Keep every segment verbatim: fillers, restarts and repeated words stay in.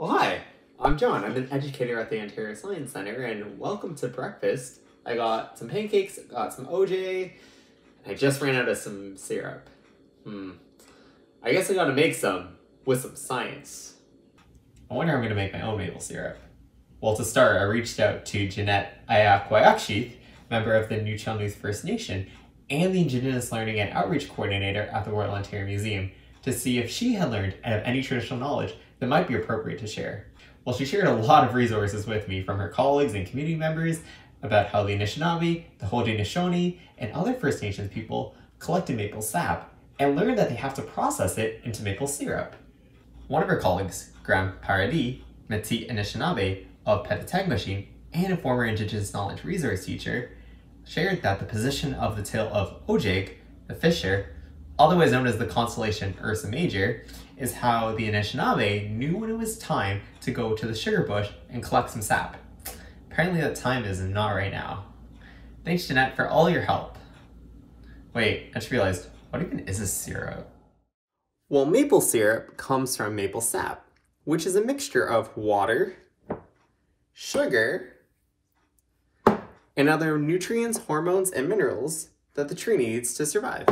Well, hi, I'm John. I'm an educator at the Ontario Science Centre, and welcome to breakfast. I got some pancakes, got some O J, and I just ran out of some syrup. Hmm. I guess I gotta make some with some science. I wonder how I'm gonna make my own maple syrup. Well, to start, I reached out to Jeanette Ayakwayakshith, member of the Nuu-chah-nulth First Nation, and the Indigenous Learning and Outreach Coordinator at the Royal Ontario Museum, to see if she had learned and have any traditional knowledge that might be appropriate to share. Well, she shared a lot of resources with me from her colleagues and community members about how the Anishinaabe, the Haudenosaunee, and other First Nations people collected maple sap and learned that they have to process it into maple syrup. One of her colleagues, Graham Paradis, Métis Anishinaabe of Petatagmashing and a former Indigenous Knowledge Resource teacher, shared that the position of the tail of Ojig, the fisher, otherwise known as the constellation Ursa Major, is how the Anishinaabe knew when it was time to go to the sugar bush and collect some sap. Apparently that time is not right now. Thanks, Jeanette, for all your help. Wait, I just realized, what even is a syrup? Well, maple syrup comes from maple sap, which is a mixture of water, sugar, and other nutrients, hormones, and minerals that the tree needs to survive.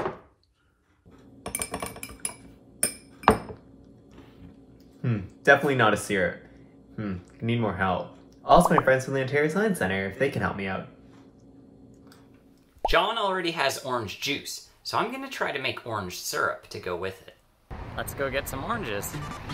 Hmm, definitely not a syrup. Hmm, I need more help. I'll ask my friends from the Ontario Science Centre if they can help me out. John already has orange juice, so I'm gonna try to make orange syrup to go with it. Let's go get some oranges.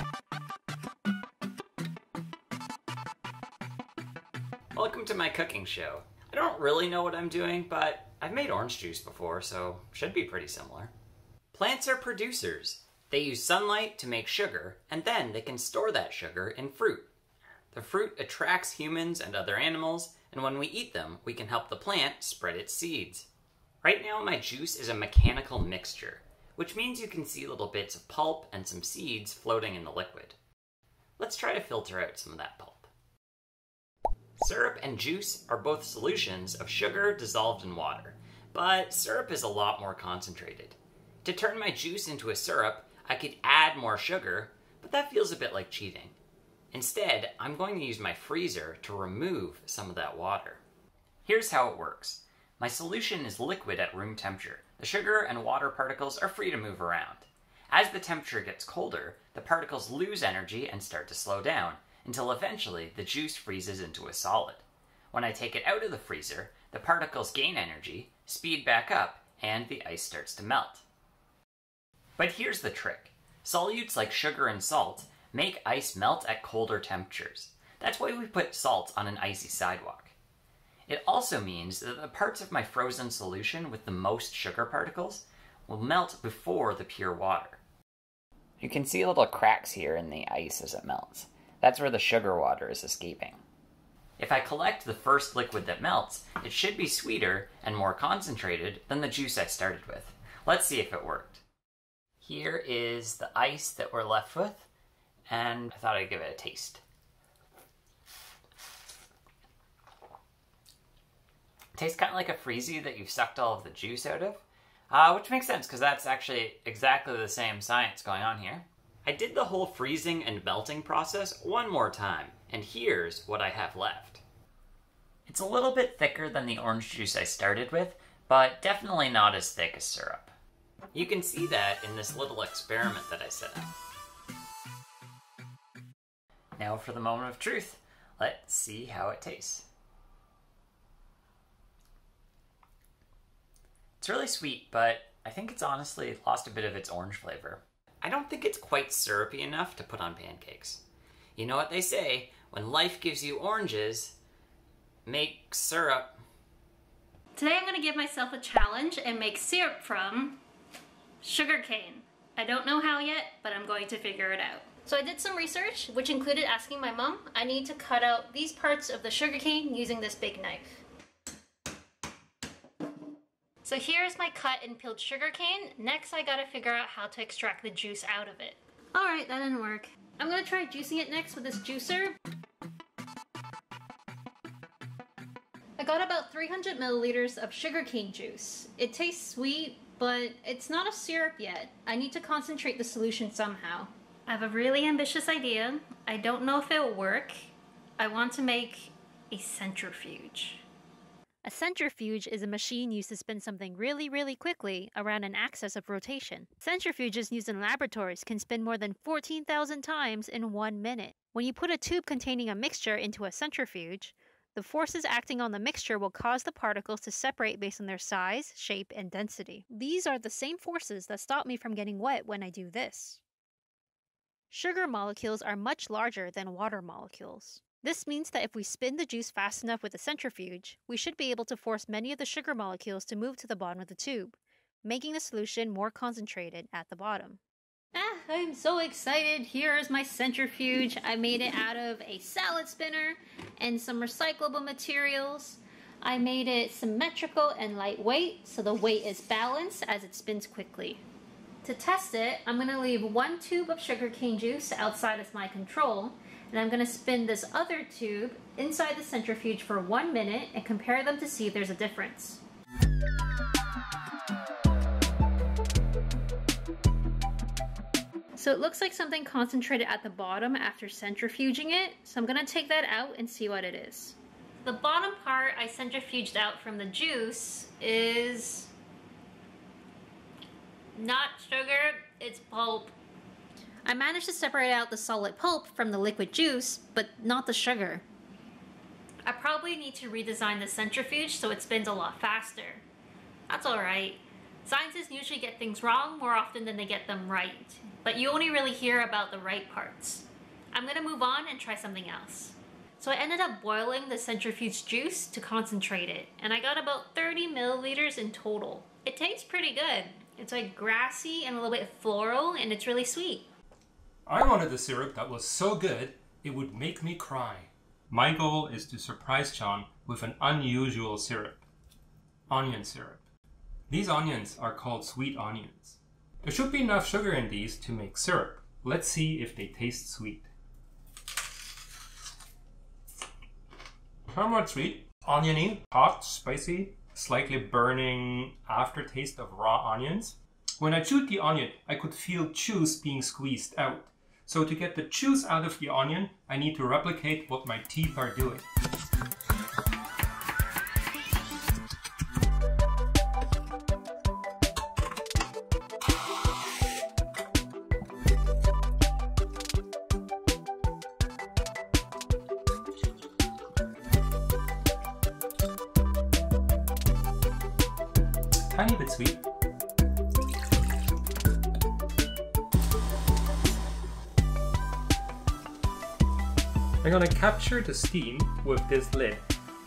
Welcome to my cooking show. I don't really know what I'm doing, but I've made orange juice before, so should be pretty similar. Plants are producers. They use sunlight to make sugar, and then they can store that sugar in fruit. The fruit attracts humans and other animals, and when we eat them, we can help the plant spread its seeds. Right now, my juice is a mechanical mixture, which means you can see little bits of pulp and some seeds floating in the liquid. Let's try to filter out some of that pulp. Syrup and juice are both solutions of sugar dissolved in water, but syrup is a lot more concentrated. To turn my juice into a syrup, I could add more sugar, but that feels a bit like cheating. Instead, I'm going to use my freezer to remove some of that water. Here's how it works. My solution is liquid at room temperature. The sugar and water particles are free to move around. As the temperature gets colder, the particles lose energy and start to slow down, until eventually the juice freezes into a solid. When I take it out of the freezer, the particles gain energy, speed back up, and the ice starts to melt. But here's the trick. Solutes like sugar and salt make ice melt at colder temperatures. That's why we put salt on an icy sidewalk. It also means that the parts of my frozen solution with the most sugar particles will melt before the pure water. You can see little cracks here in the ice as it melts. That's where the sugar water is escaping. If I collect the first liquid that melts, it should be sweeter and more concentrated than the juice I started with. Let's see if it worked. Here is the ice that we're left with, and I thought I'd give it a taste. It tastes kind of like a freezy that you've sucked all of the juice out of, uh, which makes sense because that's actually exactly the same science going on here. I did the whole freezing and melting process one more time, and here's what I have left. It's a little bit thicker than the orange juice I started with, but definitely not as thick as syrup. You can see that in this little experiment that I set up. Now for the moment of truth. Let's see how it tastes. It's really sweet, but I think it's honestly lost a bit of its orange flavor. I don't think it's quite syrupy enough to put on pancakes. You know what they say, when life gives you oranges, make syrup. Today I'm going to give myself a challenge and make syrup from sugar cane. I don't know how yet, but I'm going to figure it out. So I did some research, which included asking my mom. I need to cut out these parts of the sugar cane using this big knife. So here's my cut and peeled sugar cane. Next I gotta figure out how to extract the juice out of it. Alright, that didn't work. I'm gonna try juicing it next with this juicer. I got about three hundred milliliters of sugarcane juice. It tastes sweet, but it's not a syrup yet. I need to concentrate the solution somehow. I have a really ambitious idea. I don't know if it will work. I want to make a centrifuge. A centrifuge is a machine used to spin something really, really quickly around an axis of rotation. Centrifuges used in laboratories can spin more than fourteen thousand times in one minute. When you put a tube containing a mixture into a centrifuge, the forces acting on the mixture will cause the particles to separate based on their size, shape, and density. These are the same forces that stop me from getting wet when I do this. Sugar molecules are much larger than water molecules. This means that if we spin the juice fast enough with a centrifuge, we should be able to force many of the sugar molecules to move to the bottom of the tube, making the solution more concentrated at the bottom. Ah, I'm so excited! Here is my centrifuge. I made it out of a salad spinner and some recyclable materials. I made it symmetrical and lightweight, so the weight is balanced as it spins quickly. To test it, I'm going to leave one tube of sugarcane juice outside as my control, and I'm going to spin this other tube inside the centrifuge for one minute and compare them to see if there's a difference. So it looks like something concentrated at the bottom after centrifuging it, so I'm going to take that out and see what it is. The bottom part I centrifuged out from the juice is not sugar, it's pulp. I managed to separate out the solid pulp from the liquid juice, but not the sugar. I probably need to redesign the centrifuge so it spins a lot faster. That's alright. Scientists usually get things wrong more often than they get them right, but you only really hear about the right parts. I'm gonna move on and try something else. So I ended up boiling the centrifuge juice to concentrate it, and I got about thirty milliliters in total. It tastes pretty good. It's like grassy and a little bit floral, and it's really sweet. I wanted a syrup that was so good, it would make me cry. My goal is to surprise John with an unusual syrup. Onion syrup. These onions are called sweet onions. There should be enough sugar in these to make syrup. Let's see if they taste sweet. Somewhat sweet, oniony, hot, spicy, slightly burning aftertaste of raw onions. When I chewed the onion, I could feel juice being squeezed out. So to get the juice out of the onion, I need to replicate what my teeth are doing. Tiny bit sweet. I'm gonna capture the steam with this lid.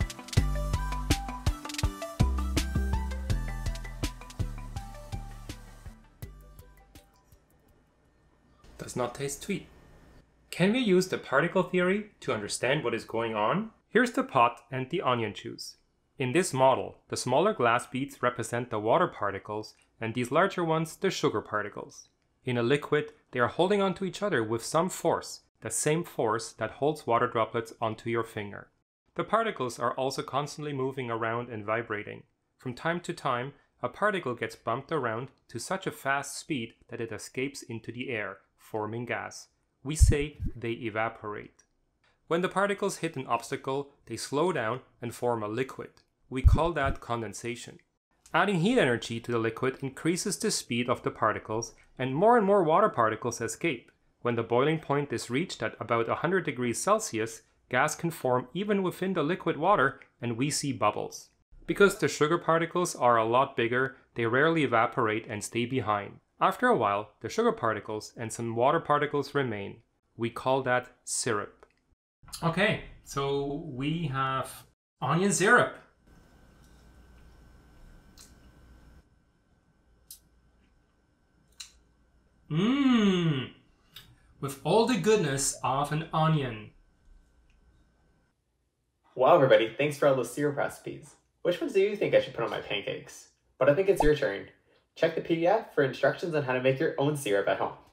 Does not taste sweet. Can we use the particle theory to understand what is going on? Here's the pot and the onion juice. In this model, the smaller glass beads represent the water particles and these larger ones the sugar particles. In a liquid, they are holding onto each other with some force, the same force that holds water droplets onto your finger. The particles are also constantly moving around and vibrating. From time to time, a particle gets bumped around to such a fast speed that it escapes into the air, forming gas. We say they evaporate. When the particles hit an obstacle, they slow down and form a liquid. We call that condensation. Adding heat energy to the liquid increases the speed of the particles, and more and more water particles escape. When the boiling point is reached at about one hundred degrees Celsius, gas can form even within the liquid water, and we see bubbles. Because the sugar particles are a lot bigger, they rarely evaporate and stay behind. After a while, the sugar particles and some water particles remain. We call that syrup. Okay, so we have onion syrup. Mmm, with all the goodness of an onion. Wow, everybody, thanks for all those syrup recipes. Which ones do you think I should put on my pancakes? But I think it's your turn. Check the P D F for instructions on how to make your own syrup at home.